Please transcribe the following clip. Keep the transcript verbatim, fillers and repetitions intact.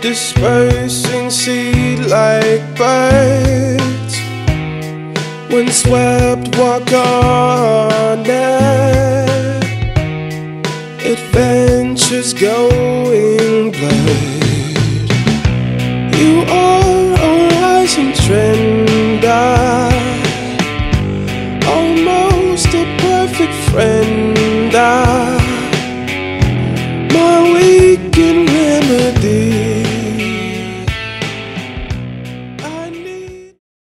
dispersing seed like birds. When swept, walk on it. Adventures going blurred.